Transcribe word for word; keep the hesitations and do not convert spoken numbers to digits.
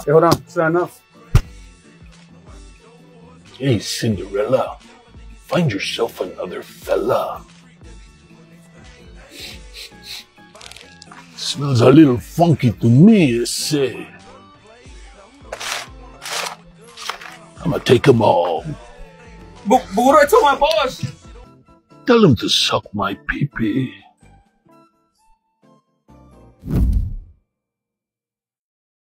Hey, hold on. Is that enough? Hey, Cinderella. Find yourself another fella. Smells a little funky to me, I say. I'm gonna take them all. But, but what do I tell my boss? Tell him to suck my pee-pee.